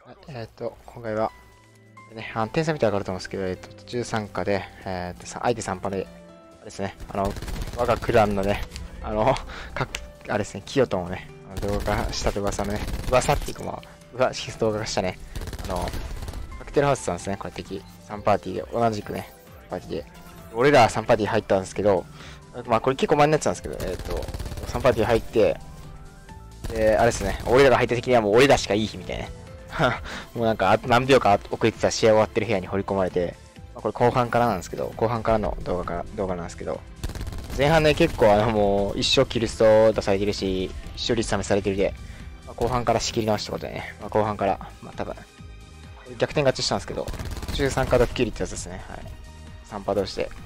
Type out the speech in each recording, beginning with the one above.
今回は、ね、点差見てわかると思うんですけど、途中参加で、相手3パで、あれですね、我がクランのね、あれですね、キヨトンをね、動画したと噂のね、噂っていうかまあ、動画化したね、カクテルハウスさんですね、これ敵、3パーティーで、同じくね、パーティーで、俺ら3パーティー入ったんですけど、まあこれ結構前のやつなんですけど、3パーティー入って、あれですね、俺らが入った時にはもう俺らしかいい日みたいなね。もうなんか何秒か遅れてた試合終わってる部屋に掘り込まれて、まあ、これ後半からなんですけど、後半からの動画なんですけど、前半ね結構もう一生キルスト出されてるし、視聴率試されてるで、まあ、後半から仕切り直したことでね、まあ、後半から、まあ多分、逆転勝ちしたんですけど、途中3カードキリってやつですね。はい。3パー同士で。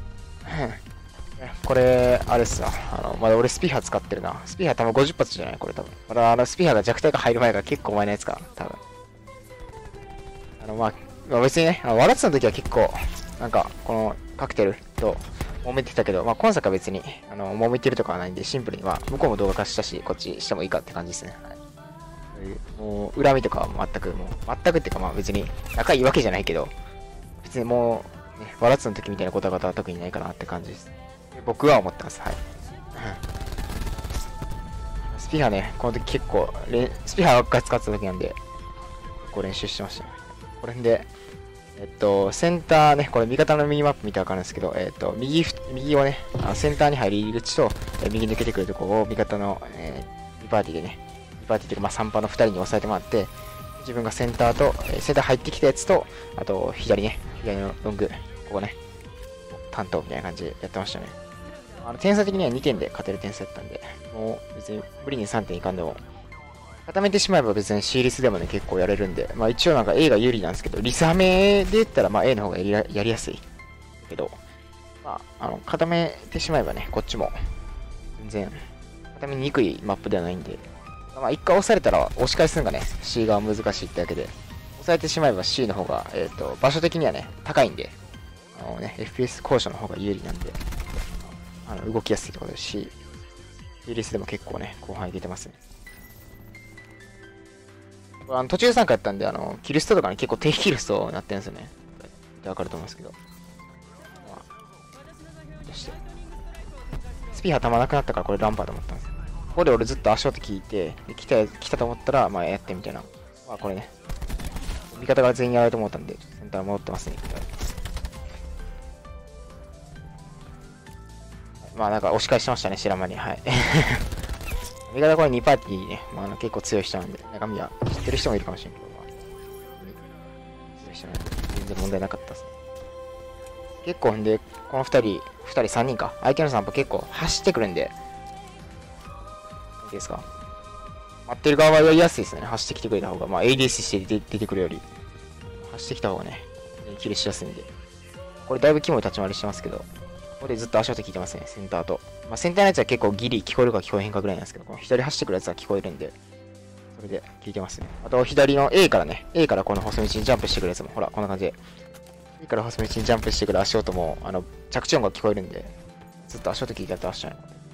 これ、あれっすな。まだ俺スピハ使ってるな。スピハ多分50発じゃないこれ多分。まだスピハが弱体が入る前が結構前のやつか。多分。まあ別にね、ワラツの時は結構、なんか、このカクテルと揉めてたけど、まあ今作は別に、揉めてるとかはないんで、シンプルに、まあ向こうも動画化したし、こっちしてもいいかって感じですね。はい、もう、恨みとかは全く、全くっていうかまあ別に、仲いいわけじゃないけど、別にもう、ね、ワラツの時みたいなことは特にないかなって感じです。僕は思ってます。はい。スピハね、この時結構、スピハが使ってた時なんで、結構練習してましたね。これで、センターね、これ味方のミニマップ見てわかるんですけど、右をね、センターに入り入り口と、右抜けてくるところを味方の、2パーティーでね、2パーティーというか、まあ、3パーの2人に押さえてもらって、自分がセンターと、センター入ってきたやつと、あと、左のロング、ここね、担当みたいな感じでやってましたね。点差的には2点で勝てる点差だったんで、もう別に無理に3点いかんでも、固めてしまえば別に C リスでもね、結構やれるんで、まあ一応なんか A が有利なんですけど、リスハメで言ったらまあ A の方がやりやすい。けど、まあ、固めてしまえばね、こっちも、全然、固めにくいマップではないんで、まあ一回押されたら押し返すのがね、C が難しいってだけで、押されてしまえば C の方が、場所的にはね、高いんで、FPS 高所の方が有利なんで、動きやすいところですし、イギリスでも結構ね、後半いけてますね。途中参加やったんで、キルストとかね、結構低キルストになってるんですよね。わかると思うんですけど。まあ、そして。スピーハ弾なくなったからこれランパーと思ったんですよ。ここで俺ずっと足音聞いて、来たと思ったら、まあやってみたいな。まあこれね。味方が全員やられると思ったんで、センター戻ってますね。まあなんか押し返してましたね、白間に。はい。味方これ2パーティーね、まあ、結構強い人なんで、中身は知ってる人もいるかもしれんけど、まあ、強い人なんで、全然問題なかったですね。結構んで、この2人、3人か。相手の散歩結構走ってくるんで、いいですか。待ってる側はやりやすいですね。走ってきてくれた方が、まあ ADS して出てくるより、走ってきた方がね、キルしやすいんで。これだいぶキモい立ち回りしてますけど、ここでずっと足音聞いてますね、センターと。まあ、センターのやつは結構ギリ聞こえるか聞こえへんかぐらいなんですけど、この左走ってくるやつは聞こえるんで、それで聞いてますね。あと、左の A からね、A からこの細道にジャンプしてくるやつも、ほら、こんな感じで。A から細道にジャンプしてくる足音も、着地音が聞こえるんで、ずっと足音聞いてやってましたね。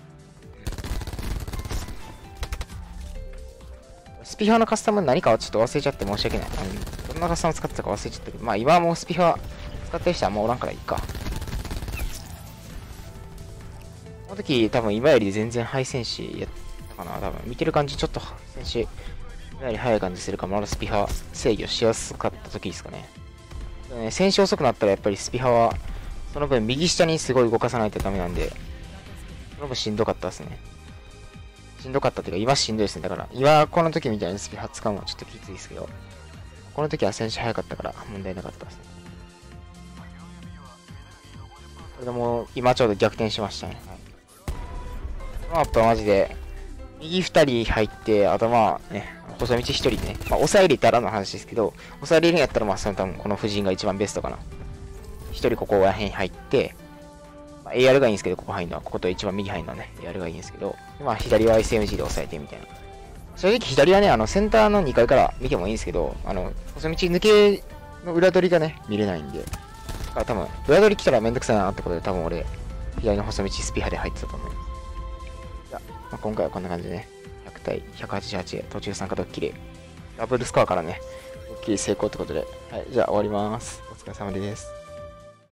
スピハのカスタム何かはちょっと忘れちゃって申し訳ない。どんなカスタム使ってたか忘れちゃったけど、まあ今はもうスピハ使ってる人はもうおらんからいいか。この時多分今より全然ハイ戦士やったかな。多分見てる感じちょっと戦士今より早い感じするから、まだスピハ制御しやすかった時ですかね。戦士遅くなったらやっぱりスピハはその分右下にすごい動かさないとダメなんで、その分しんどかったですね。しんどかったっていうか今しんどいですね。だから今この時みたいにスピハ使うのはちょっときついですけど、この時は戦士早かったから問題なかったですね。これでも今ちょうど逆転しましたね。このマップはマジで、右2人入って、あとまあね、細道1人でね、まあ抑え入れたらの話ですけど、抑え入れるんやったらまあその多分この布陣が一番ベストかな。1人ここら辺入って、まあ、AR がいいんですけど、ここ入るのは、ここと一番右入るのはね、AR がいいんですけど、まあ左は SMG で抑えてみたいな。正直左はね、センターの2階から見てもいいんですけど、細道抜けの裏取りがね、見れないんで、だから多分、裏取り来たらめんどくさいなってことで多分俺、左の細道スピハで入ってたと思います。まあ、今回はこんな感じでね、100対188で途中参加ドッキリ、ダブルスコアからね、 きり成功ってことで。はい、じゃあ終わります。お疲れ様です。